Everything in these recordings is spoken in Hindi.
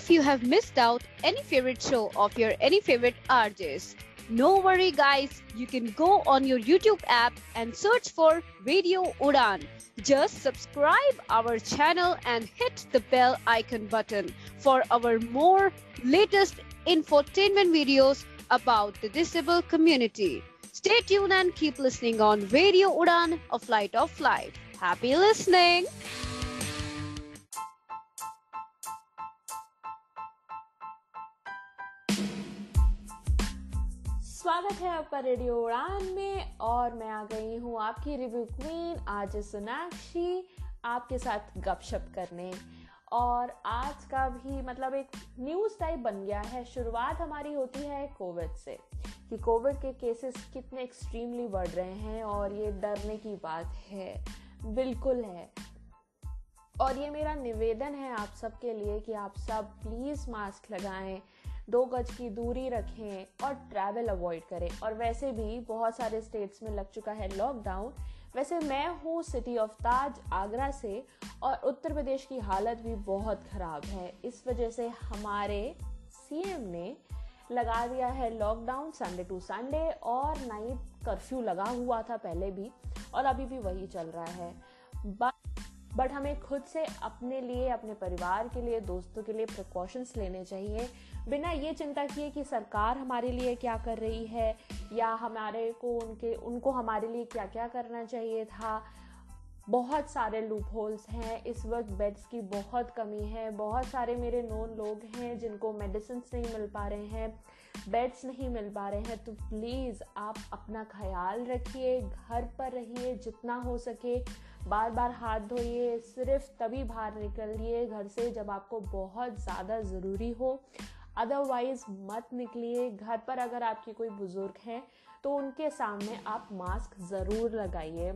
if you have missed out any favorite show of your any favorite artist. No worry guys, you can go on your YouTube app and search for Radio Udan. Just subscribe our channel and hit the bell icon button for our more latest infotainment videos about the disabled community. Stay tuned and keep listening on Radio Udan, a flight of life. Happy listening! स्वागत है आपका रेडियो उड़ान में और मैं आ गई हूँ आपकी रिव्यू क्वीन आज सोनाक्षी आपके साथ गपशप करने। और आज का भी मतलब एक न्यूज़ टाइप बन गया है। शुरुआत हमारी होती है कोविड से कि कोविड के केसेस कितने एक्सट्रीमली बढ़ रहे हैं और ये डरने की बात है, बिल्कुल है। और ये मेरा निवेदन है आप सबके लिए कि आप सब प्लीज़ मास्क लगाएं, 2 गज की दूरी रखें और ट्रैवल अवॉइड करें। और वैसे भी बहुत सारे स्टेट्स में लग चुका है लॉकडाउन। वैसे मैं हूँ सिटी ऑफ ताज आगरा से और उत्तर प्रदेश की हालत भी बहुत ख़राब है। इस वजह से हमारे सीएम ने लगा दिया है लॉकडाउन संडे टू संडे और नाइट कर्फ्यू लगा हुआ था पहले भी और अभी भी वही चल रहा है। बट हमें खुद से अपने लिए, अपने परिवार के लिए, दोस्तों के लिए प्रिकॉशंस लेने चाहिए बिना ये चिंता किए कि सरकार हमारे लिए क्या कर रही है या हमारे को उनको हमारे लिए क्या क्या करना चाहिए था। बहुत सारे लूप होल्स हैं, इस वक्त बेड्स की बहुत कमी है। बहुत सारे मेरे नोन लोग हैं जिनको मेडिसिन नहीं मिल पा रहे हैं, बेड्स नहीं मिल पा रहे हैं। तो प्लीज़ आप अपना ख्याल रखिए, घर पर रहिए जितना हो सके, बार बार हाथ धोइए, सिर्फ तभी बाहर निकलिए घर से जब आपको बहुत ज़्यादा ज़रूरी हो, अदरवाइज़ मत निकलिए। घर पर अगर आपके कोई बुज़ुर्ग हैं तो उनके सामने आप मास्क ज़रूर लगाइए।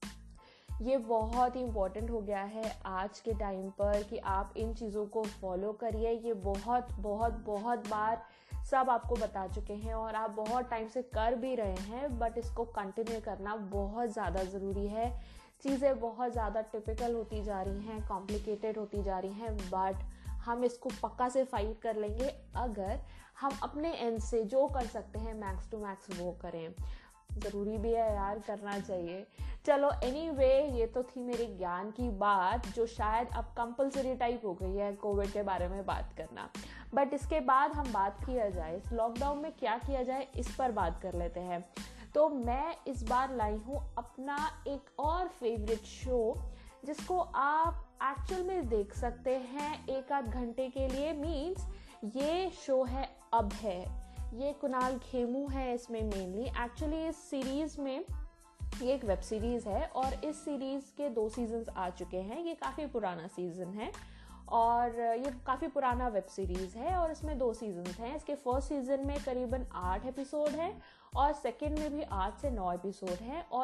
ये बहुत ही इम्पॉर्टेंट हो गया है आज के टाइम पर कि आप इन चीज़ों को फॉलो करिए। ये बहुत बहुत बहुत बार सब आपको बता चुके हैं और आप बहुत टाइम से कर भी रहे हैं, बट इसको कंटिन्यू करना बहुत ज़्यादा ज़रूरी है। चीज़ें बहुत ज़्यादा टिपिकल होती जा रही हैं, कॉम्प्लिकेटेड होती जा रही हैं, बट हम इसको पक्का से फाइट कर लेंगे अगर हम अपने एंड से जो कर सकते हैं मैक्स टू मैक्स वो करें। ज़रूरी भी है यार, करना चाहिए। चलो एनीवे, ये तो थी मेरी ज्ञान की बात जो शायद अब कंपलसरी टाइप हो गई है कोविड के बारे में बात करना। बट इसके बाद हम बात किया जाए इस लॉकडाउन में क्या किया जाए, इस पर बात कर लेते हैं। तो मैं इस बार लाई हूँ अपना एक और फेवरेट शो जिसको आप एक्चुअल में देख सकते हैं 1 आध घंटे के लिए। मीन्स ये शो है अब है, ये कुणाल खेमू है इसमें मेनली। एक्चुअली इस सीरीज़ में ये एक वेब सीरीज़ है और इस सीरीज़ के 2 सीजन्स आ चुके हैं। ये काफ़ी पुराना सीज़न है और ये काफ़ी पुराना वेब सीरीज़ है और इसमें 2 सीजन्स हैं। इसके फर्स्ट सीज़न में करीबन 8 एपिसोड हैं और सेकंड में भी 8 से 9 एपिसोड हैं और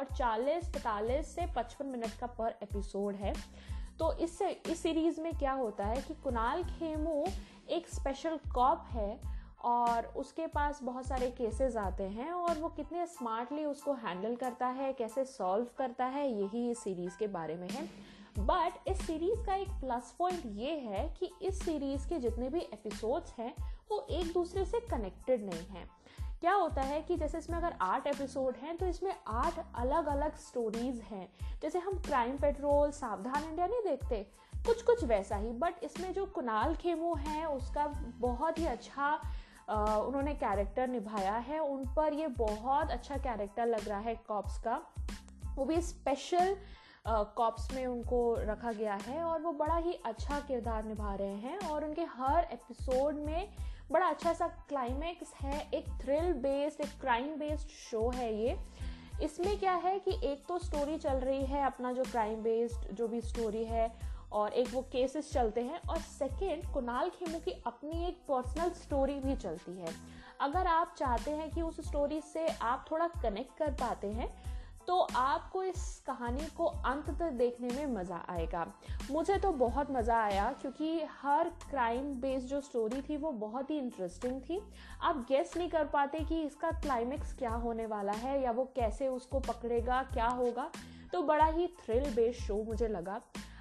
40-45 से 55 मिनट का पर एपिसोड है। तो इस सीरीज़ में क्या होता है कि कुणाल खेमू एक स्पेशल कॉप है और उसके पास बहुत सारे केसेस आते हैं और वो कितने स्मार्टली उसको हैंडल करता है, कैसे सॉल्व करता है, यही इस सीरीज़ के बारे में है। बट इस सीरीज़ का एक प्लस पॉइंट ये है कि इस सीरीज़ के जितने भी एपिसोड्स हैं वो एक दूसरे से कनेक्टेड नहीं हैं। क्या होता है कि जैसे इसमें अगर 8 एपिसोड हैं तो इसमें 8 अलग अलग स्टोरीज हैं। जैसे हम क्राइम पेट्रोल, सावधान इंडिया नहीं देखते, कुछ वैसा ही। बट इसमें जो कुणाल खेमू है उसका बहुत ही अच्छा उन्होंने कैरेक्टर निभाया है। उन पर ये बहुत अच्छा कैरेक्टर लग रहा है कॉप्स का, वो भी स्पेशल कॉप्स में उनको रखा गया है और वो बड़ा ही अच्छा किरदार निभा रहे हैं और उनके हर एपिसोड में बड़ा अच्छा सा क्लाइमैक्स है। एक थ्रिल बेस्ड, एक क्राइम बेस्ड शो है ये। इसमें क्या है कि एक तो स्टोरी चल रही है अपना जो क्राइम बेस्ड जो भी स्टोरी है और एक वो केसेस चलते हैं और सेकंड कुणाल खेमू की अपनी एक पर्सनल स्टोरी भी चलती है। अगर आप चाहते हैं कि उस स्टोरी से आप थोड़ा कनेक्ट कर पाते हैं तो आपको इस कहानी को अंत तक देखने में मज़ा आएगा। मुझे तो बहुत मज़ा आया क्योंकि हर क्राइम बेस्ड जो स्टोरी थी वो बहुत ही इंटरेस्टिंग थी। आप गेस नहीं कर पाते कि इसका क्लाइमेक्स क्या होने वाला है या वो कैसे उसको पकड़ेगा, क्या होगा। तो बड़ा ही थ्रिल बेस्ड शो मुझे लगा।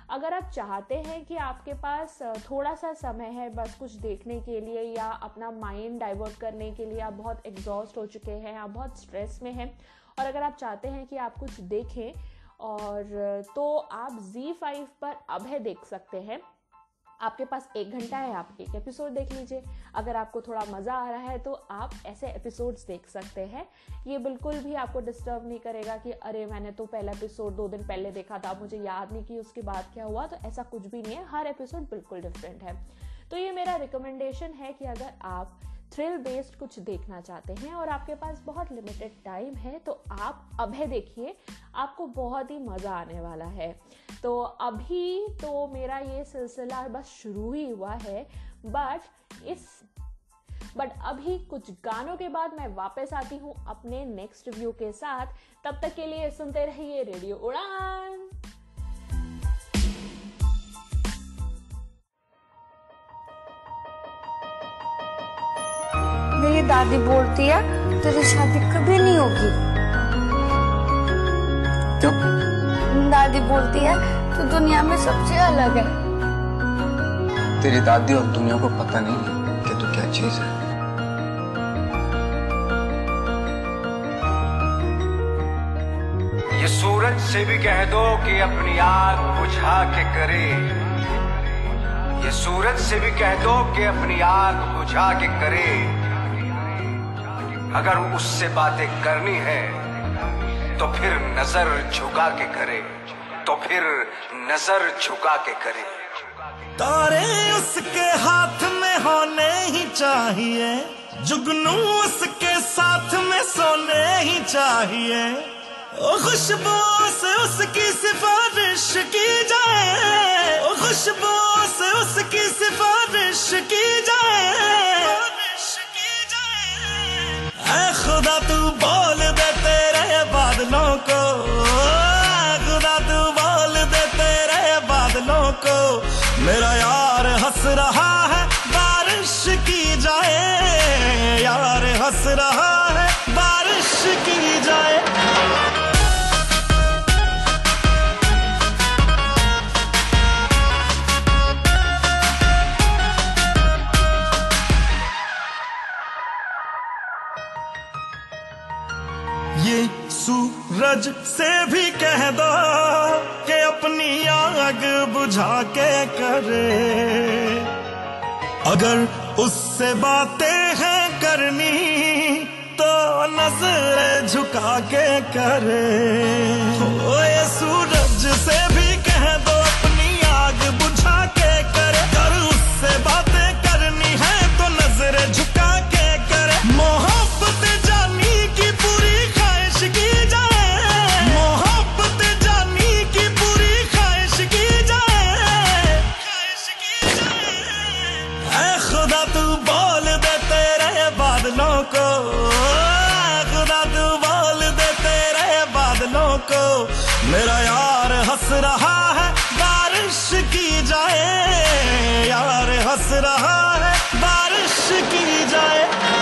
अगर आप चाहते हैं कि आपके पास थोड़ा सा समय है बस कुछ देखने के लिए या अपना माइंड डाइवर्ट करने के लिए, आप बहुत एग्जॉस्ट हो चुके हैं, आप बहुत स्ट्रेस में हैं, और अगर आप चाहते हैं कि आप कुछ देखें और तो आप ZEE5 पर अभय देख सकते हैं। आपके पास 1 घंटा है, आप एक एपिसोड देख लीजिए। अगर आपको थोड़ा मज़ा आ रहा है तो आप ऐसे एपिसोड्स देख सकते हैं। ये बिल्कुल भी आपको डिस्टर्ब नहीं करेगा कि अरे मैंने तो पहला एपिसोड 2 दिन पहले देखा था, मुझे याद नहीं कि उसके बाद क्या हुआ। तो ऐसा कुछ भी नहीं है, हर एपिसोड बिल्कुल डिफरेंट है। तो ये मेरा रिकमेंडेशन है कि अगर आप थ्रिल बेस्ड कुछ देखना चाहते हैं और आपके पास बहुत लिमिटेड टाइम है तो आप अभय देखिए, आपको बहुत ही मज़ा आने वाला है। तो अभी तो मेरा ये सिलसिला बस शुरू ही हुआ है, बट अभी कुछ गानों के बाद मैं वापस आती हूँ अपने नेक्स्ट रिव्यू के साथ। तब तक के लिए सुनते रहिए रेडियो उड़ान। मेरी दादी बोलती है तेरी शादी कभी नहीं होगी। क्यों? दादी बोलती है तू दुनिया में सबसे अलग है। तेरी दादी और दुनिया को पता नहीं है कि तू क्या चीज है। ये सूरज से भी कह दो कि अपनी आग बुझा के करे। ये सूरज से भी कह दो कि अपनी आग बुझा के करे। अगर उससे बातें करनी है तो फिर नजर झुका के करे, तो फिर नजर झुका के करे। तारे उसके हाथ में होने ही चाहिए, जुगनू उसके साथ में सोने ही चाहिए। ओ खुशबू से उसकी सिफारिश की जाए, ओ खुशबू से उसकी सिफारिश की जाए। ऐ खुदा तू बोल दे तेरे बादलों को, खुदा तू बोल दे तेरे बादलों को। मेरा यार हंस रहा है बारिश की जाए, यार हंस रहा है बारिश की जाए। ये सूरज से भी कह दो कि अपनी आग बुझा के करे। अगर उससे बातें हैं करनी तो नजर झुका के करे। ओ ये सूरज से भी कह दो अपनी आग बुझा के करे। अगर उससे बातें करनी है तो नजर झुका के करे। मोहब्बत जानी की पूरी ख्वाहिश की जाए, मोहब्बत जानी की पूरी ख्वाहिश की जाए, ख्वाहिश की जाए। ऐ खुदा तू बोल दे तेरे बादलों को, खुदा तू बोल दे तेरे बादलों को। मेरा यार हंस रहा है बारिश की जाए, यार हंस रहा है बारिश की जाए।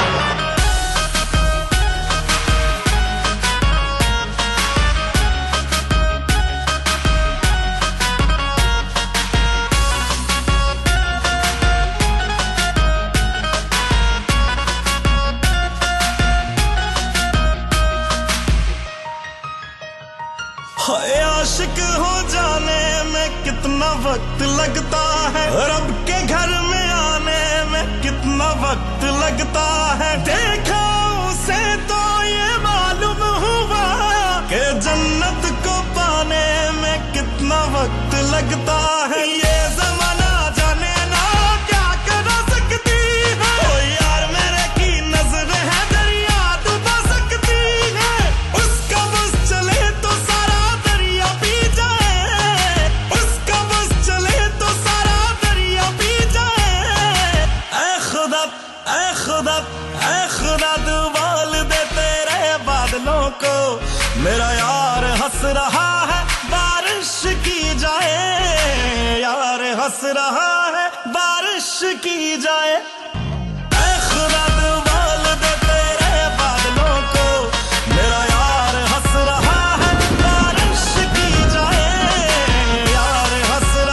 हाय आशिक हो जाने में कितना वक्त लगता है, रब के घर में आने में कितना वक्त लगता है। देखा उसे तो ये मालूम हुआ कि जन्नत को पाने में कितना वक्त लगता है। ये जमाना जाने ना क्या कर सकती है, ओ यार मेरे की नजर है दरिया डुबा सकती है। उसका बस चले तो सारा दरिया पी जाए, उसका बस चले तो सारा दरिया पी जाए। ऐ खुदा ऐ खुदा ऐ खुदा तू बोल दे तेरे बादलों को। मेरा यार हंस रहा है बारिश की जाए, यार हंस रहा है बारिश की जाए। ऐ खुदा तू बोल दे तेरे बादलों को। मेरा यार हंस रहा है बारिश की जाए, यार हंस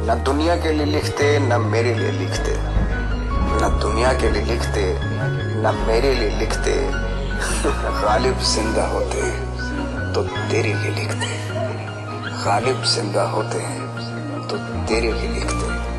न दुनिया के लिए लिखते न मेरे लिए लिखते, न दुनिया के लिए लिखते न मेरे लिए लिखते, गालिब जिंदा होते हैं तो तेरे लिए लिखते, गालिब जिंदा होते हैं तो तेरे लिए लिखते।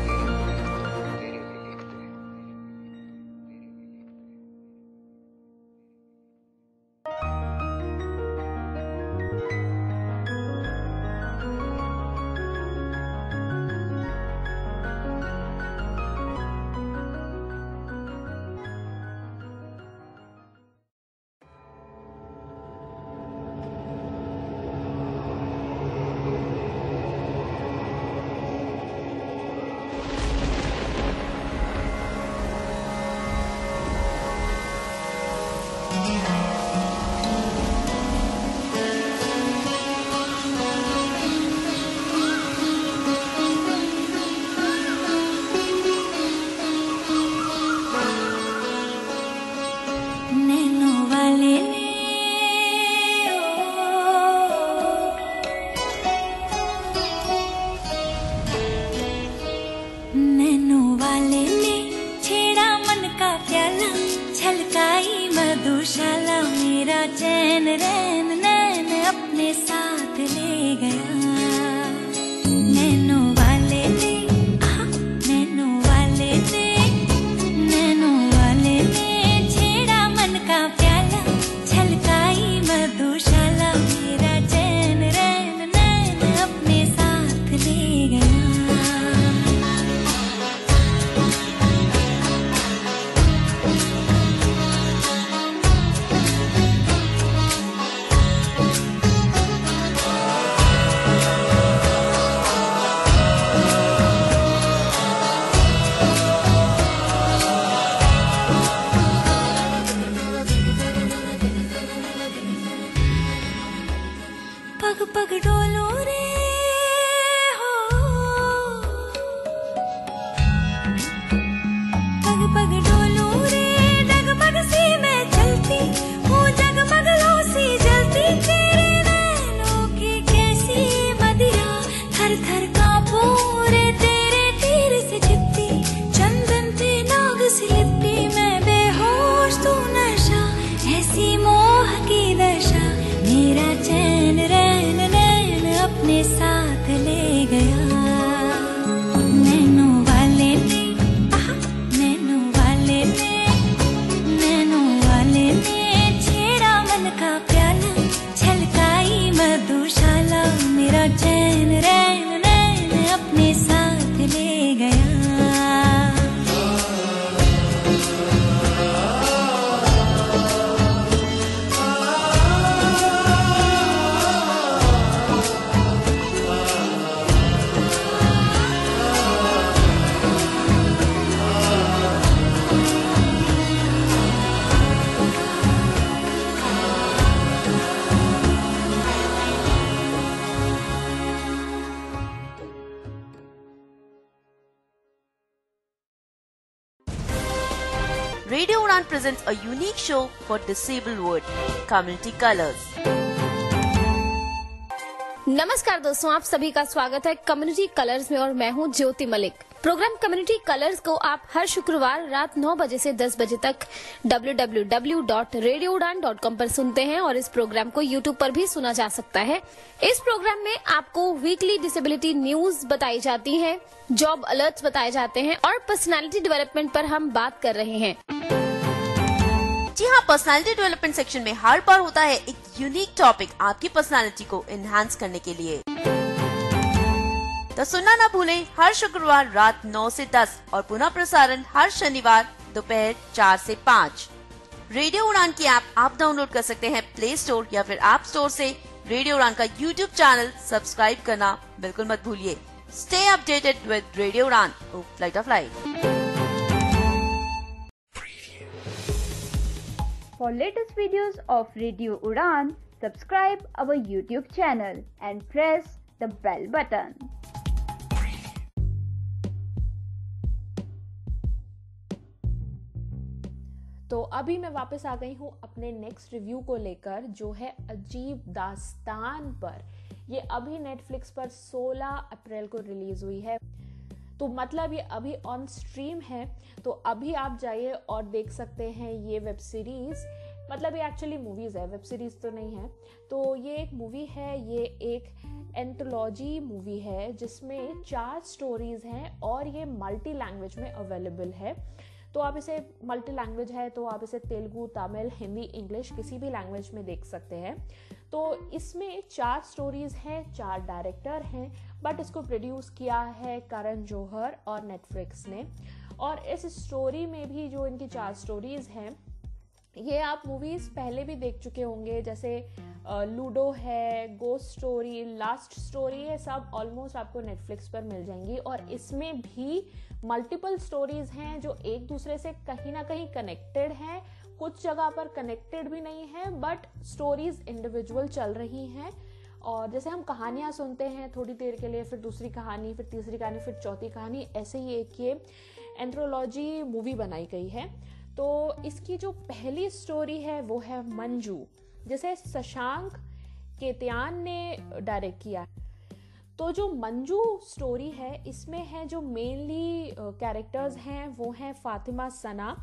मधुशाला मेरा चैन रैन नैन अपने साथ ले गया। नैनों वाले ने नैनों वाले ने नैनों वाले ने छेड़ा मन का प्याला, छलकाई मधुशाला मेरा चैन रैन नैन अपने साथ ले गया। पग पग डोलो रे हो, पग पग डोलो रे, डगमग सी मैं चलती हूँ, जगमग लो सी जलती, तेरे नैनों की कैसी मदिरा, थर थर कांपू रे तेरे तीर से चिपती, चंदन पे नाग सी लिपटी, मैं बेहोश तू नशा, ऐसी मोह की दशा, मेरा चैन रैन नैन अपने साथ ले गया। नैनों वाले ने नैनों वाले ने नैनों वाले ने छेड़ा मन का प्याला, छलकाई मधुशाला मेरा चैन रैन नैन अपने साथ ले गया। Radio Udan presents a unique show for disabled world, Community Colors. नमस्कार दोस्तों, आप सभी का स्वागत है कम्युनिटी कलर्स में और मैं हूं Jyoti Malik. Program community colours को आप हर शुक्रवार रात 9 बजे से 10 बजे तक www.radioudan.com पर सुनते हैं और इस प्रोग्राम को YouTube पर भी सुना जा सकता है। इस प्रोग्राम में आपको वीकली डिसेबिलिटी न्यूज बताई जाती है, जॉब अलर्ट्स बताए जाते हैं और पर्सनालिटी डेवलपमेंट पर हम बात कर रहे हैं। जी हाँ, पर्सनालिटी डेवलपमेंट सेक्शन में हर बार होता है एक यूनिक टॉपिक आपकी पर्सनालिटी को एनहांस करने के लिए। तो सुनना ना भूलें हर शुक्रवार रात 9 से 10 और पुनः प्रसारण हर शनिवार दोपहर 4 से 5। रेडियो उड़ान की ऐप आप डाउनलोड कर सकते हैं प्ले स्टोर या फिर ऐप स्टोर से। रेडियो उड़ान का यूट्यूब चैनल सब्सक्राइब करना बिल्कुल मत भूलिए। Stay updated with radio Udaan, flight of light. For latest videos of Radio Udan, subscribe our YouTube channel and press the bell button. तो अभी मैं वापस आ गई हूँ अपने नेक्स्ट रिव्यू को लेकर, जो है अजीब दास्तान पर। ये अभी नेटफ्लिक्स पर 16 अप्रैल को रिलीज हुई है। तो मतलब ये अभी ऑन स्ट्रीम है, तो अभी आप जाइए और देख सकते हैं ये वेब सीरीज़। मतलब ये एक्चुअली मूवीज़ है, वेब सीरीज़ तो नहीं है। तो ये एक मूवी है, ये एक एंथोलॉजी मूवी है जिसमें 4 स्टोरीज़ हैं और ये मल्टी लैंग्वेज में अवेलेबल है। तो आप इसे, मल्टी लैंग्वेज है तो आप इसे तेलुगु, तमिल, हिंदी, इंग्लिश किसी भी लैंग्वेज में देख सकते हैं। तो इसमें 4 स्टोरीज़ हैं, 4 डायरेक्टर हैं, बट इसको प्रोड्यूस किया है करण जौहर और नेटफ्लिक्स ने। और इस स्टोरी में भी जो इनकी 4 स्टोरीज़ हैं, ये आप मूवीज़ पहले भी देख चुके होंगे, जैसे लूडो है, गोस्ट स्टोरी, लास्ट स्टोरी है, सब ऑलमोस्ट आपको नेटफ्लिक्स पर मिल जाएंगी। और इसमें भी मल्टीपल स्टोरीज़ हैं जो एक दूसरे से कहीं ना कहीं कनेक्टेड हैं, कुछ जगह पर कनेक्टेड भी नहीं है, बट स्टोरीज़ इंडिविजुअल चल रही हैं। और जैसे हम कहानियाँ सुनते हैं थोड़ी देर के लिए, फिर दूसरी कहानी, फिर तीसरी कहानी, फिर चौथी कहानी, ऐसे ही एक ये एंथोलॉजी मूवी बनाई गई है। तो इसकी जो पहली स्टोरी है वो है मंजू, जिसे शशांक केतियान ने डायरेक्ट किया। तो जो मंजू स्टोरी है, इसमें है जो मेनली कैरेक्टर्स हैं वो हैं फातिमा सना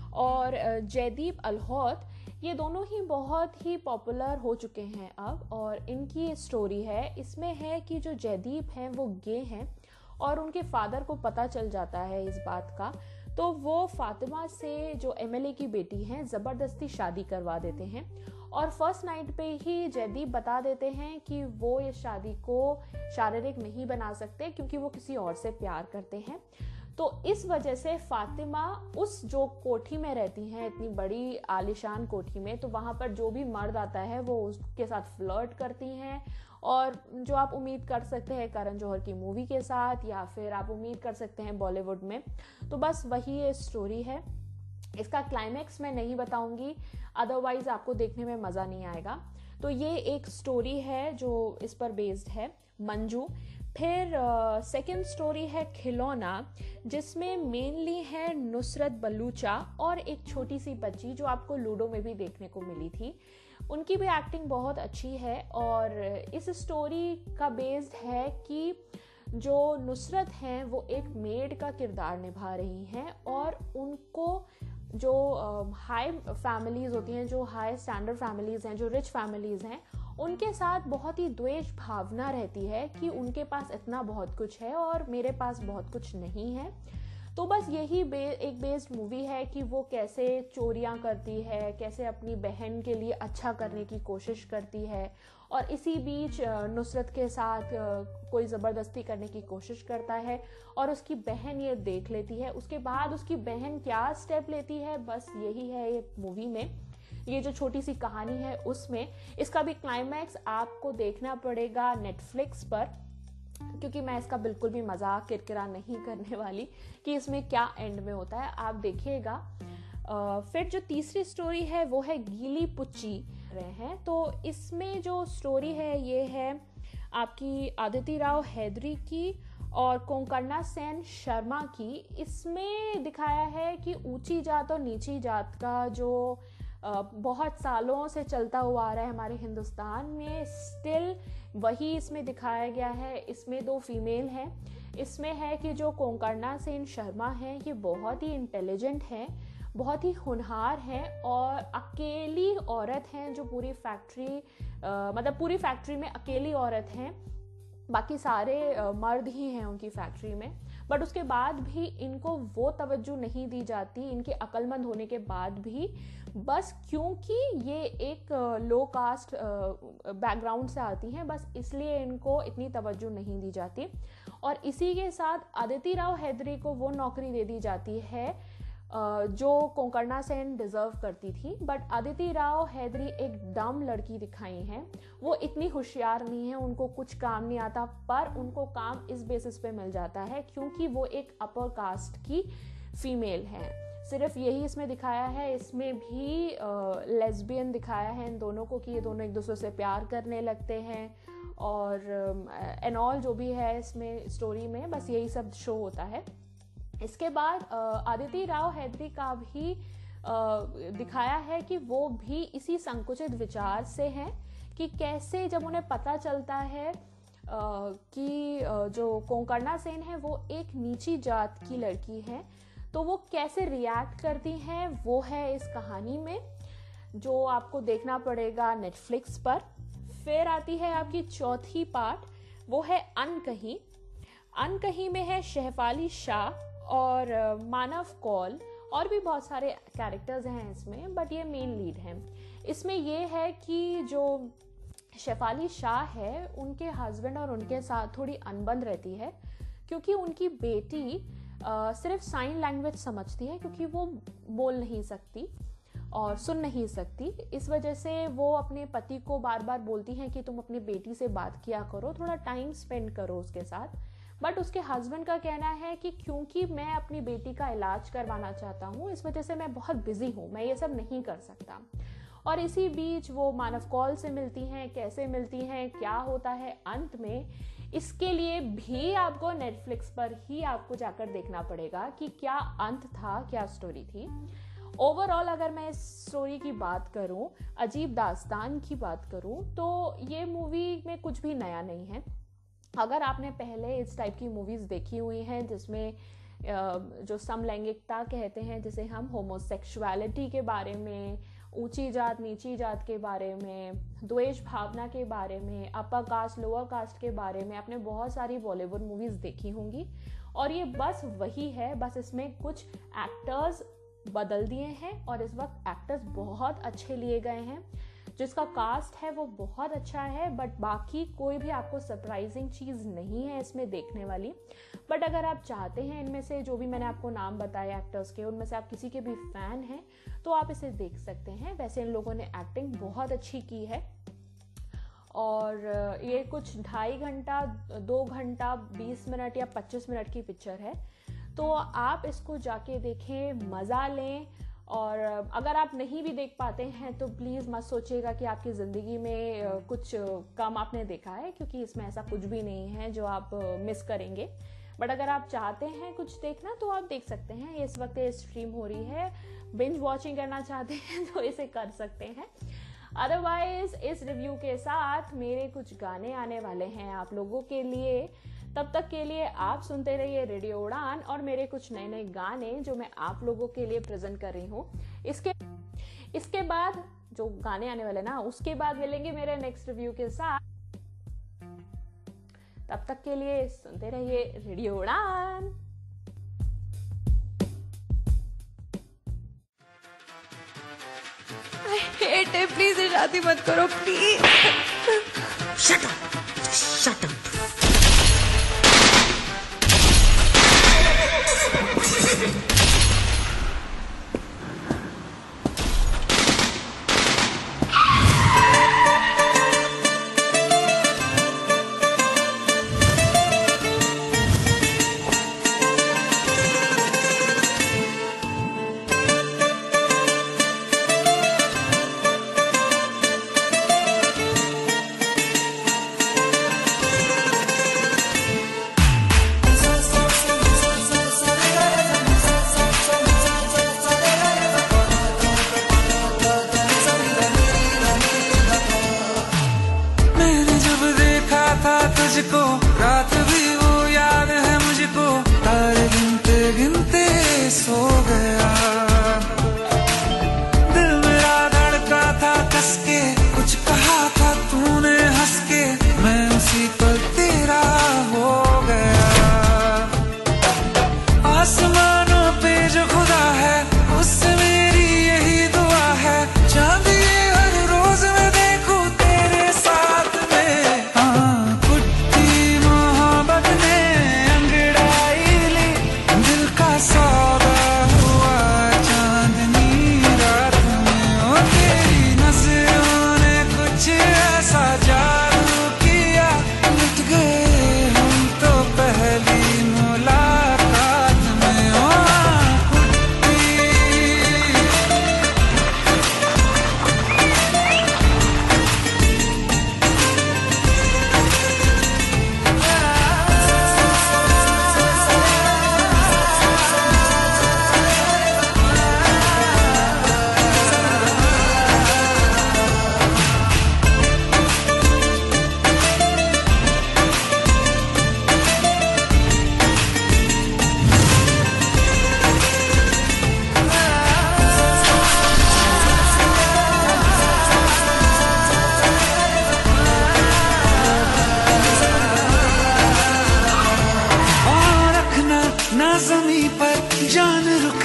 और जयदीप अल्होत। ये दोनों ही बहुत ही पॉपुलर हो चुके हैं अब। और इनकी स्टोरी है, इसमें है कि जो जयदीप हैं वो गे हैं और उनके फादर को पता चल जाता है इस बात का, तो वो फातिमा से, जो एमएलए की बेटी हैं, ज़बरदस्ती शादी करवा देते हैं। और फर्स्ट नाइट पे ही जयदीप बता देते हैं कि वो इस शादी को शारीरिक नहीं बना सकते क्योंकि वो किसी और से प्यार करते हैं। तो इस वजह से फातिमा उस जो कोठी में रहती हैं, इतनी बड़ी आलीशान कोठी में, तो वहाँ पर जो भी मर्द आता है वो उसके साथ फ्लर्ट करती हैं। और जो आप उम्मीद कर सकते हैं करण जौहर की मूवी के साथ, या फिर आप उम्मीद कर सकते हैं बॉलीवुड में, तो बस वही ये स्टोरी है। इसका क्लाइमैक्स मैं नहीं बताऊंगी, अदरवाइज आपको देखने में मज़ा नहीं आएगा। तो ये एक स्टोरी है जो इस पर बेस्ड है, मंजू। फिर सेकंड स्टोरी है खिलौना, जिसमें मेनली है नुसरत बलूचा और एक छोटी सी बच्ची जो आपको लूडो में भी देखने को मिली थी। उनकी भी एक्टिंग बहुत अच्छी है। और इस स्टोरी का बेस्ड है कि जो नुसरत हैं वो एक मेड का किरदार निभा रही हैं और उनको जो हाई फैमिलीज़ होती हैं, जो हाई स्टैंडर्ड फैमिलीज़ हैं, जो रिच फैमिलीज़ हैं, उनके साथ बहुत ही द्वेष भावना रहती है कि उनके पास इतना बहुत कुछ है और मेरे पास बहुत कुछ नहीं है। तो बस यही एक बेस्ड मूवी है कि वो कैसे चोरियां करती है, कैसे अपनी बहन के लिए अच्छा करने की कोशिश करती है, और इसी बीच नुसरत के साथ कोई ज़बरदस्ती करने की कोशिश करता है और उसकी बहन ये देख लेती है। उसके बाद उसकी बहन क्या स्टेप लेती है, बस यही है ये मूवी में, ये जो छोटी सी कहानी है उसमें। इसका भी क्लाइमैक्स आपको देखना पड़ेगा नेटफ्लिक्स पर, क्योंकि मैं इसका बिल्कुल भी मजाक किरकिरा नहीं करने वाली कि इसमें क्या एंड में होता है, आप देखिएगा। फिर जो तीसरी स्टोरी है वो है गीली पुच्ची रहे हैं। तो इसमें जो स्टोरी है ये है आपकी आदिति राव हैदरी की और कोंकणा सेन शर्मा की। इसमें दिखाया है कि ऊंची जात और नीची जात का जो बहुत सालों से चलता हुआ आ रहा है हमारे हिंदुस्तान में, स्टिल वही इसमें दिखाया गया है। इसमें 2 फीमेल हैं। इसमें है कि जो कोंकणा सेन शर्मा हैं ये बहुत ही इंटेलिजेंट हैं, बहुत ही होनहार हैं और अकेली औरत हैं जो पूरी फैक्ट्री में अकेली औरत हैं, बाकी सारे मर्द ही हैं उनकी फैक्ट्री में। बट उसके बाद भी इनको वो तवज्जो नहीं दी जाती, इनके अक्लमंद होने के बाद भी, बस क्योंकि ये एक लो कास्ट बैकग्राउंड से आती हैं, बस इसलिए इनको इतनी तवज्जो नहीं दी जाती। और इसी के साथ आदिति राव हैदरी को वो नौकरी दे दी जाती है जो कोंकणा सेन डिजर्व करती थी। बट आदिति राव हैदरी एक डम लड़की दिखाई हैं, वो इतनी होशियार नहीं है, उनको कुछ काम नहीं आता, पर उनको काम इस बेसिस पे मिल जाता है क्योंकि वो एक अपर कास्ट की फीमेल है। सिर्फ यही इसमें दिखाया है। इसमें भी लेस्बियन दिखाया है इन दोनों को कि ये दोनों एक दूसरे से प्यार करने लगते हैं और एंड ऑल जो भी है इसमें स्टोरी में, बस यही सब शो होता है। इसके बाद आदिति राव हैदरी का भी दिखाया है कि वो भी इसी संकुचित विचार से हैं कि कैसे जब उन्हें पता चलता है कि जो कोंकणा सेन है वो एक नीची जात की लड़की है, तो वो कैसे रिएक्ट करती हैं वो है इस कहानी में, जो आपको देखना पड़ेगा नेटफ्लिक्स पर। फिर आती है आपकी चौथी पार्ट, वो है अनकही। अनकही में है शेफाली शाह और मानव कौल, और भी बहुत सारे कैरेक्टर्स हैं इसमें, बट ये मेन लीड हैं। इसमें ये है कि जो शेफाली शाह है उनके हस्बैंड और उनके साथ थोड़ी अनबन रहती है, क्योंकि उनकी बेटी सिर्फ साइन लैंग्वेज समझती है, क्योंकि वो बोल नहीं सकती और सुन नहीं सकती। इस वजह से वो अपने पति को बार बार बोलती हैं कि तुम अपनी बेटी से बात किया करो, थोड़ा टाइम स्पेंड करो उसके साथ। बट उसके हस्बैंड का कहना है कि क्योंकि मैं अपनी बेटी का इलाज करवाना चाहता हूँ, इस वजह से मैं बहुत बिजी हूँ, मैं ये सब नहीं कर सकता। और इसी बीच वो मानव कौल से मिलती हैं, कैसे मिलती हैं, क्या होता है अंत में, इसके लिए भी आपको नेटफ्लिक्स पर ही आपको जाकर देखना पड़ेगा कि क्या अंत था, क्या स्टोरी थी। ओवरऑल अगर मैं इस स्टोरी की बात करूं, अजीब दास्तान की बात करूं, तो ये मूवी में कुछ भी नया नहीं है। अगर आपने पहले इस टाइप की मूवीज देखी हुई हैं जिसमें जो समलैंगिकता कहते हैं, जिसे हम होमोसेक्सुअलिटी के बारे में, ऊंची जात नीची जात के बारे में, द्वेष भावना के बारे में, अपर कास्ट लोअर कास्ट के बारे में आपने बहुत सारी बॉलीवुड मूवीज देखी होंगी, और ये बस वही है, बस इसमें कुछ एक्टर्स बदल दिए हैं और इस वक्त एक्टर्स बहुत अच्छे लिए गए हैं, जिसका कास्ट है वो बहुत अच्छा है, बट बाकी कोई भी आपको सरप्राइजिंग चीज़ नहीं है इसमें देखने वाली। बट अगर आप चाहते हैं इनमें से जो भी मैंने आपको नाम बताए एक्टर्स के, उनमें से आप किसी के भी फैन हैं तो आप इसे देख सकते हैं। वैसे इन लोगों ने एक्टिंग बहुत अच्छी की है, और ये कुछ 2.5 घंटा 2 घंटा 20 मिनट या 25 मिनट की पिक्चर है, तो आप इसको जाके देखें, मज़ा लें। और अगर आप नहीं भी देख पाते हैं तो प्लीज़ मत सोचिएगा कि आपकी ज़िंदगी में कुछ कम आपने देखा है, क्योंकि इसमें ऐसा कुछ भी नहीं है जो आप मिस करेंगे। बट अगर आप चाहते हैं कुछ देखना तो आप देख सकते हैं, इस वक्त ये स्ट्रीम हो रही है, बिंज वॉचिंग करना चाहते हैं तो इसे कर सकते हैं। अदरवाइज इस रिव्यू के साथ मेरे कुछ गाने आने वाले हैं आप लोगों के लिए, तब तक के लिए आप सुनते रहिए रेडियो उड़ान और मेरे कुछ नए नए गाने जो मैं आप लोगों के लिए प्रेजेंट कर रही हूँ। इसके बाद जो गाने आने वाले ना, उसके बाद मिलेंगे मेरे नेक्स्ट रिव्यू के साथ। तब तक के लिए सुनते रहिए रेडियो उड़ान। प्लीज शादी मत करो please. Shut up, shut up.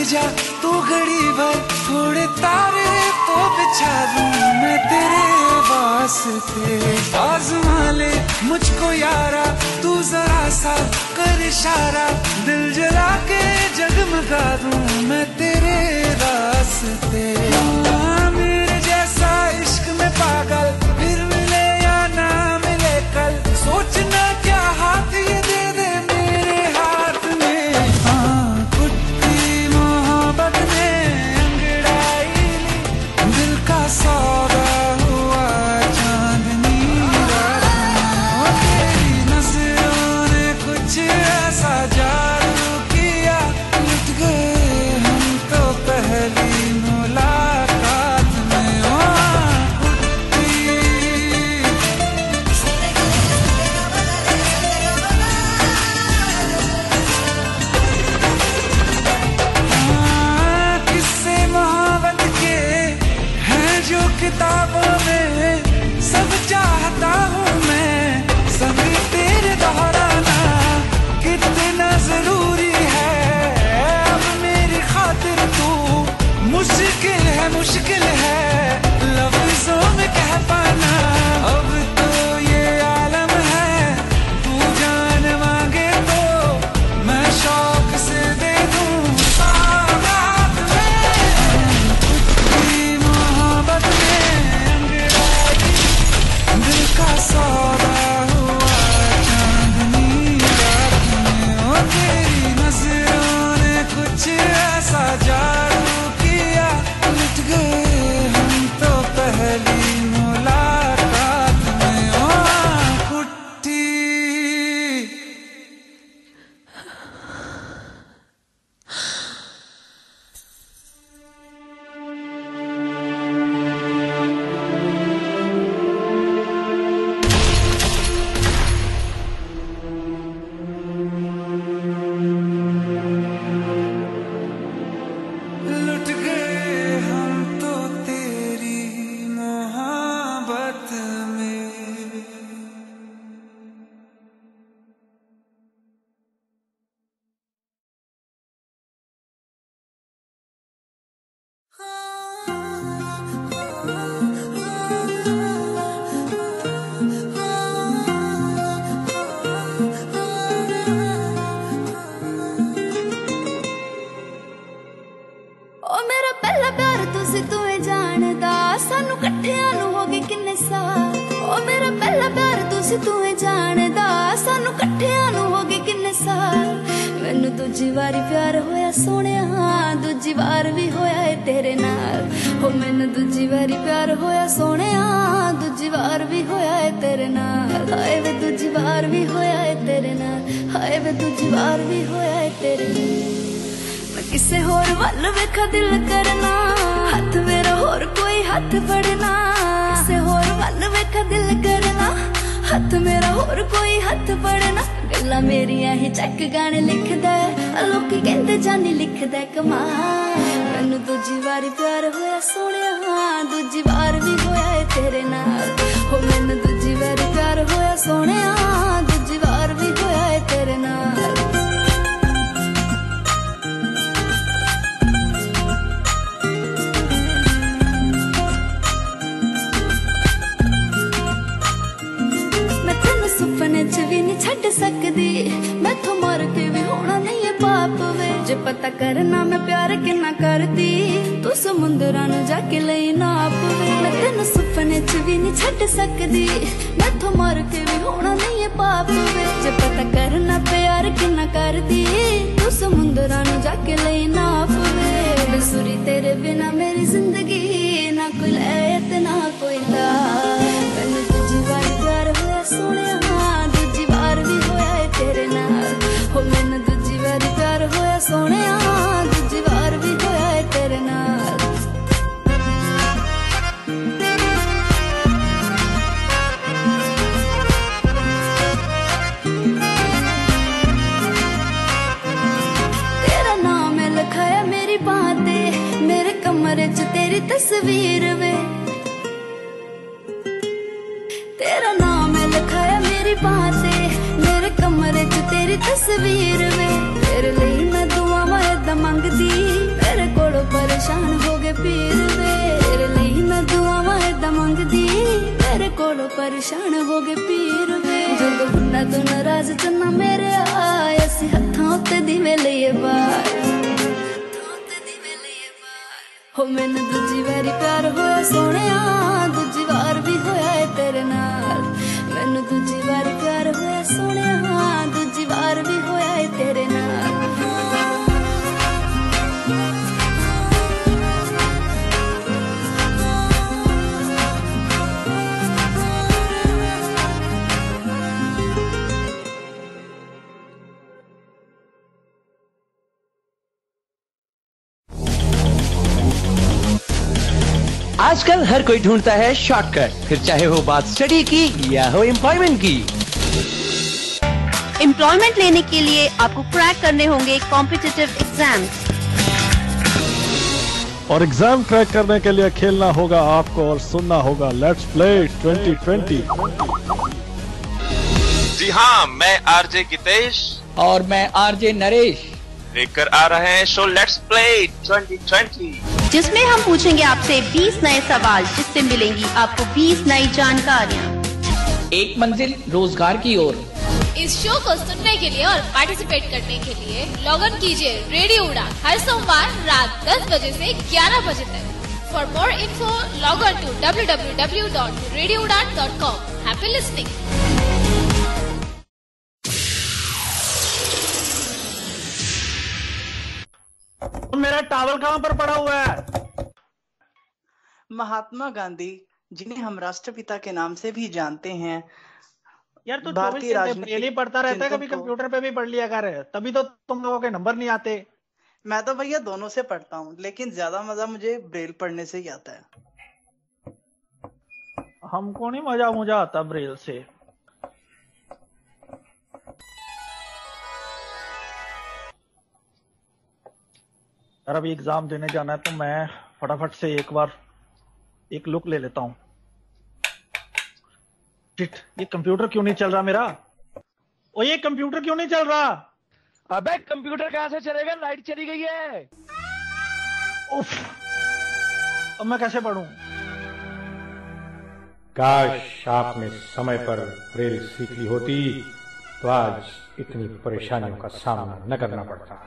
जा तू घड़ी भर, थोड़े तारे तो बिछा दूं मैं तेरे वास्ते। आज़मा ले मुझको यारा, तू जरा सा कर इशारा, दिल जला के जगमगा दूं मैं तेरे रास्ते। मेरे जैसा इश्क में पागल फिर मिले या ना मिले कल, सोचना क्या हाथ ये दे दे मेरे हाथ में। हाँ कुट्टी मोहब्बत ने अंगड़ाई ली, दिल का सौदा हुआ चांदनी रात। तेरी नजरों ने कुछ ऐसा जादू किया, लुट गए हम तो पहली मुलाकात में। किस्से मोहब्बत के हैं जो किताबों में, सब चाहता हूँ मैं सभी तेरे दोहराना, कितना जरूरी है अब मेरी खातिर तू। मुश्किल है लफ्जों में कह पाना, अब तो ये आलम है, तू जान मांगे तो मैं शौक से दे दूं सौगात में। कुट्टी मोहब्बत में अंगड़ाई, दिल का सौदा हुआ चांदनी रात में। ओ तेरी नजरों ने कुछ ऐसा जादू किया, लुट गए हम तो पहली मुलाकात में। ओ कुट्टी लुट गए हम तो तेरी मोहब्बत में। ओ मेरा पहला प्यार तुसी तुम्हें जानदा, सानू कट्ठियां नू हो गए किन्ने साल। ओ मेरा पहला प्यार तुसी तुम्हें जानदा, सानू कट्ठियां नू हो गए किन्ने साल। मैनू दूजी वारी प्यार होया सोहणिया, दूजी बार भी होया है तेरे नाल। ओ मैनू दूजी वारी प्यार होया सोहणिया, दूजी बार भी होया है तेरे नाल। हाय वे दूजी बार भी होया है तेरे नाल, हाय वे दूजी बार भी होया है तेरे नाल। मैं किसे होर वल वेखा दिल करना, हाथ मेरा होर कोई हाथ फड़ना। किसे होर वल वेखा दिल करना, हाथ मेरा होर कोई हाथ फड़ना। गल्लां मेरियां ही चक गाने लिखदा है, लोकी कहंदे जानी लिखदा कमाल। मैनू दूजी बारी प्यार होया सोहणिया, दूजी बार भी होया है तेरे नाल। हो मैनू दूजी बारी प्यार होया सोहणिया, दूजी बार भी होया है तेरे नाल। सुपने च भी नहीं छड़ सकदी, मैथों मर के भी होना नहीं है पाप वे। जे पता करना मैं प्यार किन्ना करदी, तू समुंदरां नू जाके लई नाप वे। मैं तेनू सुपने च भी नहीं छड़ सकदी, मैथों मर के भी होना नहीं है पाप वे। जे पता करना प्यार किन्ना करदी, तू समुंदरां नू जाके लई नाप वे। बेसुरी तेरे बिना मेरी जिंदगी ना कोई लैत ना कोई ला। मैनू दूजी बारी प्यार होया सोहणिया, दूजी बार भी होया है तेरे नाल। हो मैनू दूजी बारी प्यार होया सोहणिया, दूजी बार भी होया है तेरे नाल। तेरा नाम है लिखाया मेरी बात, मेरे कमरे च तेरी तस्वीर वे। तेरा नाम है लिखाया मेरी बातें, मेरे कमरे च तेरी तस्वीर में। तेरे लिए मैं दुआवां ऐदां मंगदी, परेशान हो गए पीर वे जदों हुन्ना तू नाराज चन्ना मेरे आए असी हत्थां उत्ते दिवे लईए बार हो मैनू दूजी वारी प्यार होया सोहणिया दूजी वार भी होया है तेरे नाल मैनू दूजी वारी प्यार होया सोहणिया दूजी वार भी होया है तेरे नाल आजकल हर कोई ढूंढता है शॉर्टकट, फिर चाहे हो बात स्टडी की या हो एम्प्लॉयमेंट की। एम्प्लॉयमेंट लेने के लिए आपको क्रैक करने होंगे कॉम्पिटिटिव एग्जाम्स। और एग्जाम क्रैक करने के लिए खेलना होगा आपको और सुनना होगा लेट्स प्ले 2020। जी हाँ, मैं आरजे गितेश और मैं आरजे नरेश लेकर आ रहे हैं शो लेट्स प्ले 2020, जिसमें हम पूछेंगे आपसे 20 नए सवाल जिससे मिलेंगी आपको 20 नई जानकारियाँ। एक मंजिल रोजगार की ओर। इस शो को सुनने के लिए और पार्टिसिपेट करने के लिए लॉग इन कीजिए रेडियो उड़ान हर सोमवार रात 10 बजे से 11 बजे तक। For more info log on to www.radioudan.com। Happy listening. मेरा टॉवल कहाँ पर पड़ा हुआ है? महात्मा गांधी, जिन्हें हम राष्ट्रपिता के नाम से भी जानते हैं। यार तू 24 घंटे ब्रेल पढ़ता रहता है, कभी कंप्यूटर पे भी पढ़ लिया कर, तभी तो तुम लोगों के नंबर नहीं आते। मैं तो भैया दोनों से पढ़ता हूँ, लेकिन ज्यादा मजा मुझे ब्रेल पढ़ने से ही आता है। हमको नहीं मजा आता ब्रेल से। यार अभी एग्जाम देने जाना है तो मैं फटाफट से एक बार एक लुक ले लेता हूँ। ये कंप्यूटर क्यों नहीं चल रहा मेरा? ओ ये कंप्यूटर क्यों नहीं चल रहा? अबे कंप्यूटर कहाँ से चलेगा, लाइट चली गई है। उफ, अब मैं कैसे पढ़ूं? काश आपने समय पर ब्रेल सीख ली होती तो आज इतनी परेशानियों का सामना न करना पड़ता।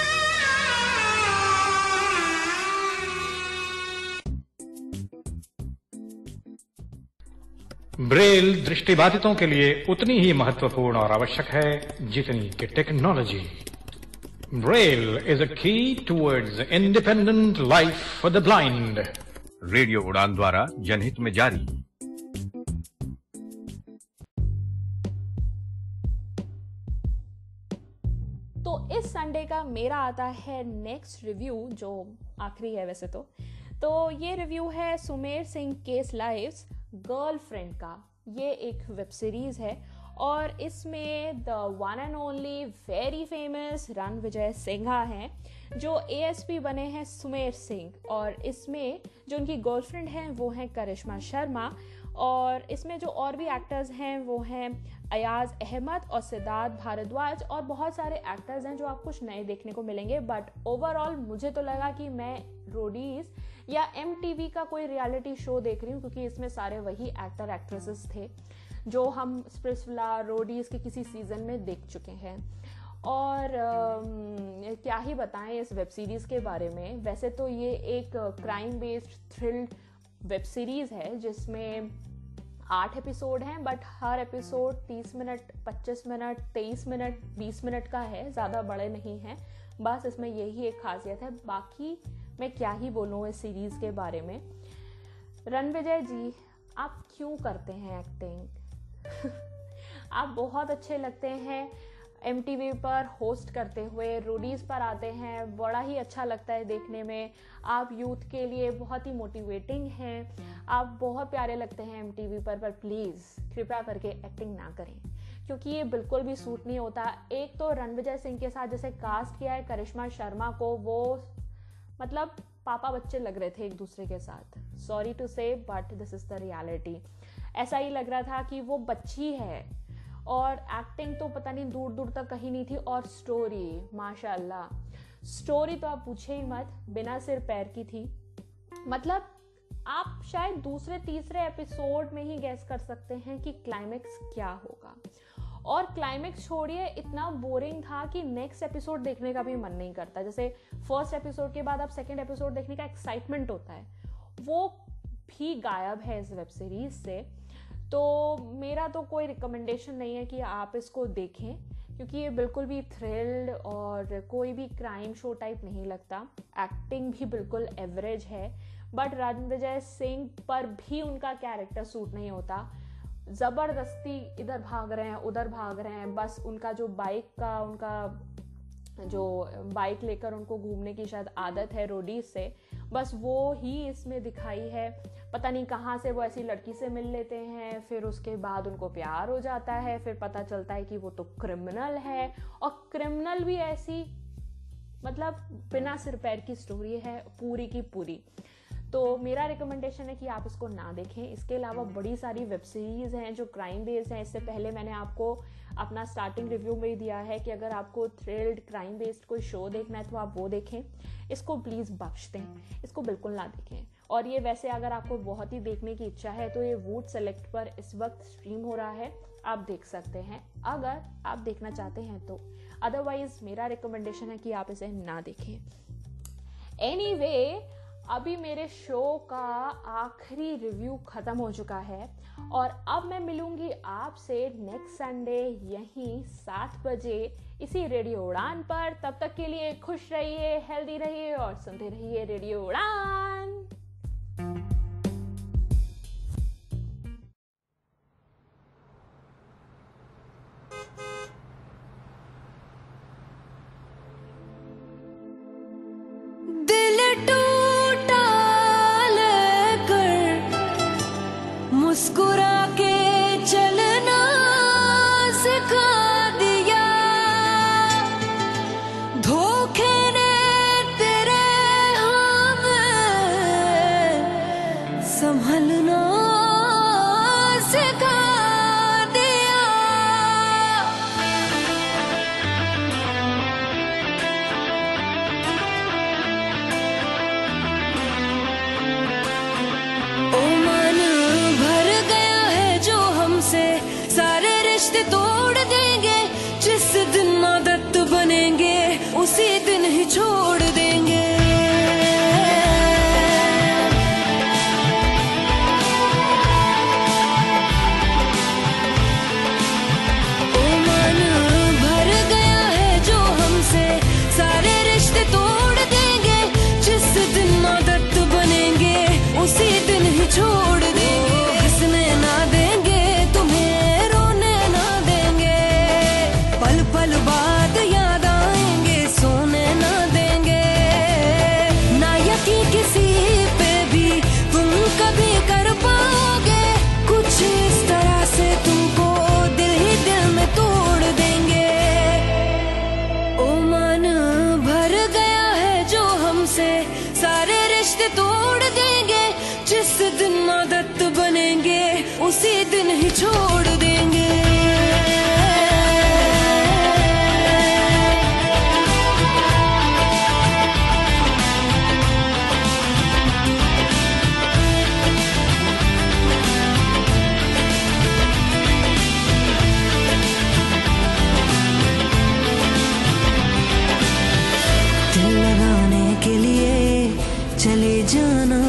ब्रेल दृष्टिबाधितों के लिए उतनी ही महत्वपूर्ण और आवश्यक है जितनी कि technology. Braille is a key towards independent life for the blind. Radio Udaan द्वारा जनहित में जारी। तो इस संडे का मेरा आता है नेक्स्ट रिव्यू, जो आखिरी है वैसे तो ये रिव्यू है Sumer Singh case lives girlfriend का। ये एक वेब सीरीज है और इसमें the one and only very famous Ranvijay Singha हैं, जो एएसपी बने हैं सुमेर सिंह। और इसमें जो उनकी गर्लफ्रेंड हैं वो हैं करिश्मा शर्मा। और इसमें जो और भी एक्टर्स हैं वो हैं अयाज अहमद और सिद्धार्थ भारद्वाज, और बहुत सारे एक्टर्स हैं जो आप कुछ नए देखने को मिलेंगे। बट ओवरऑल मुझे तो लगा कि मैं रोडीज या MTV का कोई रियलिटी शो देख रही हूँ, क्योंकि इसमें सारे वही एक्टर एक्ट्रेसेस थे जो हम स्प्रिट्सविला रोडीज के किसी सीजन में देख चुके हैं। और क्या ही बताएं इस वेब सीरीज के बारे में। वैसे तो ये एक crime based thrilled web series है जिसमें 8 एपिसोड हैं, बट हर episode 30 minute, 25 minute, 23 minute, 20 minute का है, ज़्यादा बड़े नहीं हैं। बस इसमें यही एक खासियत है। बाकी मैं क्या ही बोलूँ इस सीरीज़ के बारे में। रणविजय जी, आप क्यों करते हैं एक्टिंग? आप बहुत अच्छे लगते हैं MTV पर होस्ट करते हुए, रोडीज पर आते हैं, बड़ा ही अच्छा लगता है देखने में। आप यूथ के लिए बहुत ही मोटिवेटिंग हैं, आप बहुत प्यारे लगते हैं MTV पर प्लीज़ कृपया करके एक्टिंग ना करें, क्योंकि ये बिल्कुल भी सूट नहीं होता। एक तो रणविजय सिंह के साथ जैसे कास्ट किया है करिश्मा शर्मा को, वो मतलब पापा बच्चे लग रहे थे एक दूसरे के साथ। Sorry to say but this is the reality. ऐसा ही लग रहा था कि वो बच्ची है, और एक्टिंग तो पता नहीं दूर दूर तक कहीं नहीं थी। और स्टोरी माशाल्लाह, स्टोरी तो आप पूछे ही मत, बिना सिर पैर की थी। मतलब आप शायद दूसरे तीसरे एपिसोड में ही गेस कर सकते हैं कि क्लाइमेक्स क्या होगा। और क्लाइमेक्स छोड़िए, इतना बोरिंग था कि नेक्स्ट एपिसोड देखने का भी मन नहीं करता। जैसे फर्स्ट एपिसोड के बाद अब सेकंड एपिसोड देखने का एक्साइटमेंट होता है, वो भी गायब है इस वेब सीरीज से। तो मेरा तो कोई रिकमेंडेशन नहीं है कि आप इसको देखें, क्योंकि ये बिल्कुल भी थ्रिल्ड और कोई भी क्राइम शो टाइप नहीं लगता। एक्टिंग भी बिल्कुल एवरेज है, बट रणविजय सिंह पर भी उनका कैरेक्टर सूट नहीं होता। ज़बरदस्ती इधर भाग रहे हैं उधर भाग रहे हैं, बस उनका जो बाइक लेकर उनको घूमने की शायद आदत है रोडीज से, बस वो ही इसमें दिखाई है। पता नहीं कहाँ से वो ऐसी लड़की से मिल लेते हैं, फिर उसके बाद उनको प्यार हो जाता है, फिर पता चलता है कि वो तो क्रिमिनल है, और क्रिमिनल भी ऐसी मतलब बिना सिर पैर की स्टोरी है पूरी की पूरी। तो मेरा रिकमेंडेशन है कि आप इसको ना देखें। इसके अलावा बड़ी सारी वेब सीरीज़ हैं जो क्राइम बेस्ड हैं। इससे पहले मैंने आपको अपना स्टार्टिंग रिव्यू में दिया है कि अगर आपको थ्रिल्ड क्राइम बेस्ड कोई शो देखना है तो आप वो देखें। इसको प्लीज़ बख्श दें, इसको बिल्कुल ना देखें। और ये वैसे अगर आपको बहुत ही देखने की इच्छा है तो ये वूड सेलेक्ट पर इस वक्त स्ट्रीम हो रहा है, आप देख सकते हैं अगर आप देखना चाहते हैं तो। अदरवाइज मेरा रिकमेंडेशन है कि आप इसे ना देखें। एनीवे, अभी मेरे शो का आखिरी रिव्यू खत्म हो चुका है और अब मैं मिलूंगी आपसे नेक्स्ट संडे यहीं 7 बजे इसी रेडियो उड़ान पर। तब तक के लिए खुश रहिए, हेल्दी रहिए और सुनते रहिए रेडियो उड़ान। मुस्कुरा के चलना सिखा दिया, धोखे ने तेरे हम संभलना सिखा दिया। ओ मन भर गया है जो हमसे, सारे रिश्ते तोड़ देंगे। जिस दिन आदत बनेंगे उसी दिन ही छोड़ देंगे। ओ मन भर गया है जो हमसे, सारे रिश्ते तोड़ देंगे। जिस दिन आदत बनेंगे उसी दिन ही छोड़ देंगे। हंसने ना देंगे तुम्हें, रोने ना देंगे, पल पल बाद याद आएंगे, सोने ना देंगे। ना यकीन किसी पे भी तुम कभी कर पाओगे, कुछ इस तरह से तुमको दिल ही दिल में तोड़ देंगे। ओ मन भर गया है जो हमसे, सारे रिश्ते तोड़ देंगे। जिस दिन आदत बनेंगे उसी दिन ही छोड़ देंगे। दिल लगाने के लिए चले जाना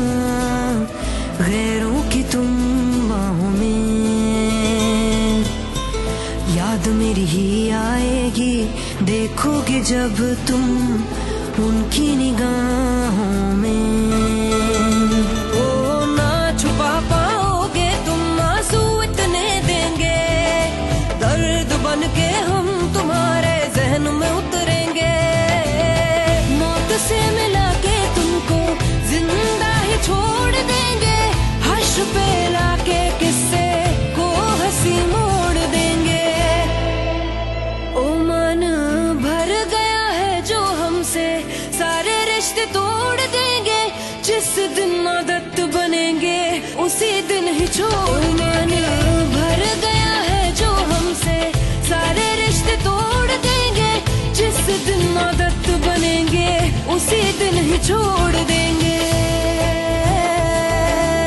गैरों की तुम बाहों में, याद मेरी ही आएगी देखोगे जब तुम उनकी निगाहों में। ओ ना छुपा पाओगे तुम आंसू इतने देंगे, दर्द बन के हम तुम्हारे जहन में उतरेंगे। मौत से मिला के तुमको जिंदा ही छोड़ देंगे, हर्ष पे लाके किस्से को हंसी मोड़ देंगे। ओ मन भर गया है जो हमसे, सारे रिश्ते तोड़ देंगे। जिस दिन आदत बनेंगे उसी दिन ही छोड़ देंगे। भर गया है जो हमसे, सारे रिश्ते तोड़ देंगे। जिस दिन आदत बनेंगे उसी दिन ही छोड़ देंगे।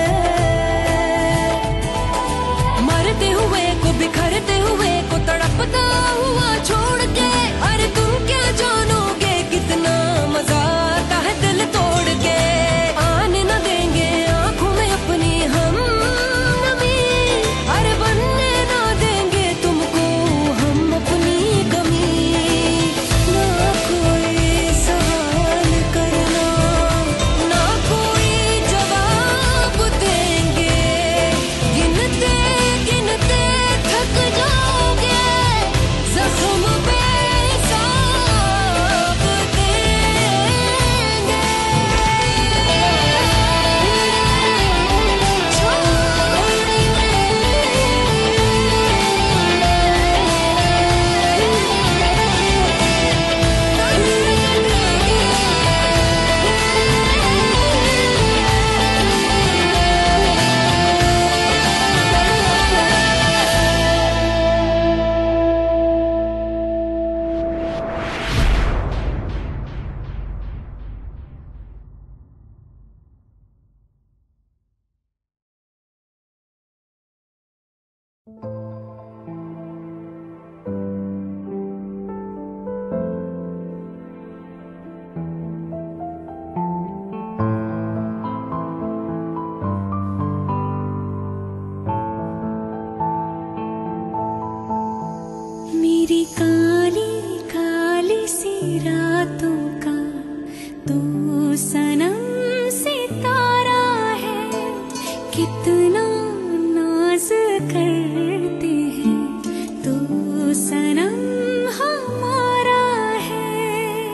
बातों का तू सनम सितारा है, कितना नाज करते हैं तू सनम हमारा है।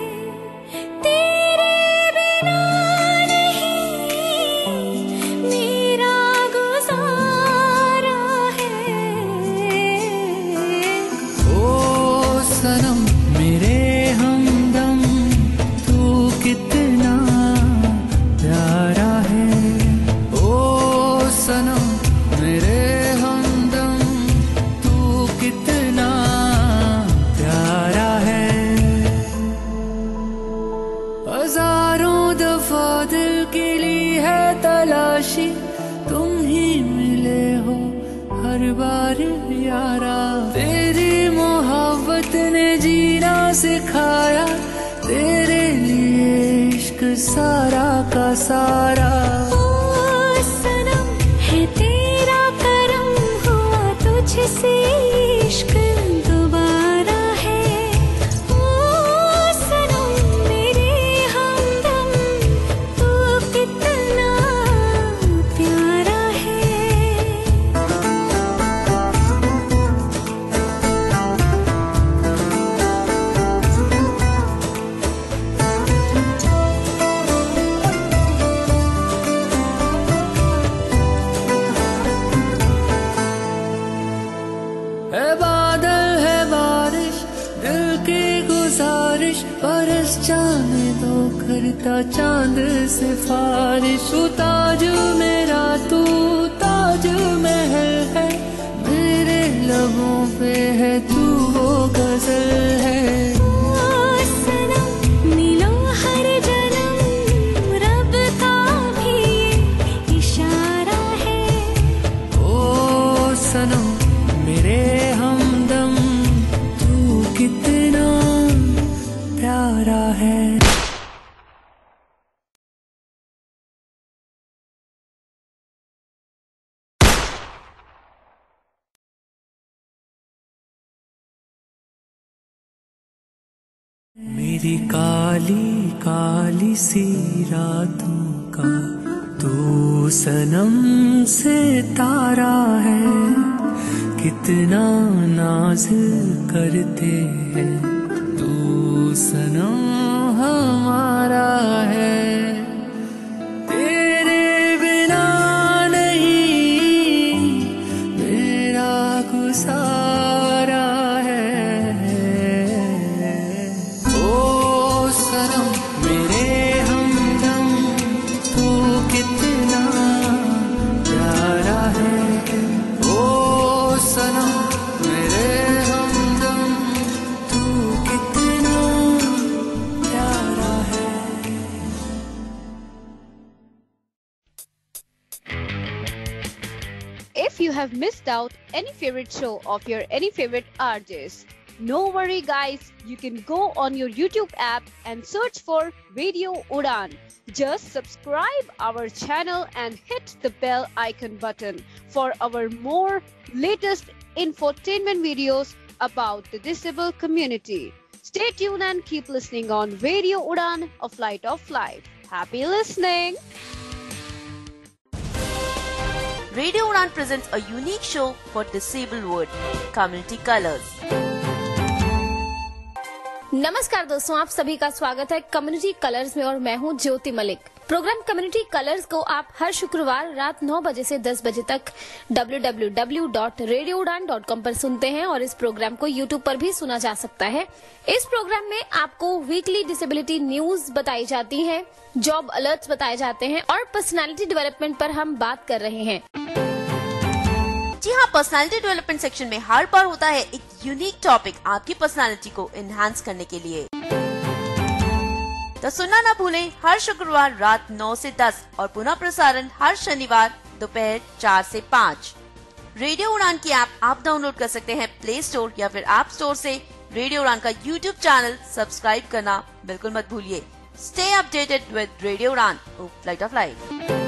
तेरे बिना नहीं मेरा गुजारा है। ओ सनम मेरे हमदम तू कितना प्यारा है। ओ सनम मेरे हमदम तू कितना प्यारा है। हजारों दफा दिल के लिए है तलाशी, तुम ही मिले हो हर बार यारा। तेरी मोहब्बत ने जीना सिखाया, तेरे लिए इश्क सारा का सारा। ओ सनम है तेरा करम हुआ तुझसे इश्क दोबारा है। ओ सनम मेरे हमदम तू कितना प्यारा है। है बादल है बारिश दिल की गुजारिश, बरस जाने दो करता चांद सिफारिश। तू ताज मेरा तू ताज महल है, मेरे लबों पे है तू वो गजल है। ओ सनम मिलो हर जन्म रब का भी ये इशारा है। ओ सनम मेरे हमदम तू कितना प्यारा है। मेरी काली काली सी रातों का तू सनम सितारा है, कितना नाज करते हैं तू सनम हमारा है। तेरे बिना नहीं मेरा गुजारा है। ओ सनम मेरे हमदम तू कितना प्यारा है। ओ सनम मेरे हमदम तू कितना प्यारा है। If you have missed out any favorite show of your any favorite RJs, no worry guys, you can go on your YouTube app and search for Radio Udan. Just subscribe our channel and hit the bell icon button for our more latest infotainment videos about the disabled community. Stay tuned and keep listening on Radio Udan, a flight of life. Happy listening! Radio Udan presents a unique show for disabled world, Community Colors. नमस्कार दोस्तों, आप सभी का स्वागत है कम्युनिटी कलर्स में और मैं हूं Jyoti Malik. Program community colours को आप हर शुक्रवार रात 9 बजे से 10 बजे तक www.radioudan.com पर सुनते हैं और इस प्रोग्राम को YouTube पर भी सुना जा सकता है। इस प्रोग्राम में आपको वीकली डिसेबिलिटी न्यूज बताई जाती है, जॉब अलर्ट्स बताए जाते हैं और पर्सनालिटी डेवलपमेंट पर हम बात कर रहे हैं। जी हाँ, पर्सनालिटी डेवलपमेंट सेक्शन में हर बार होता है एक यूनिक टॉपिक आपकी पर्सनालिटी को एनहांस करने के लिए। तो सुनना ना भूलें हर शुक्रवार रात 9 से 10 और पुनः प्रसारण हर शनिवार दोपहर 4 से 5। रेडियो उड़ान की ऐप आप डाउनलोड कर सकते हैं प्ले स्टोर या फिर ऐप स्टोर से। रेडियो उड़ान का यूट्यूब चैनल सब्सक्राइब करना बिल्कुल मत भूलिए। Stay updated with radio Udaan, flight of life.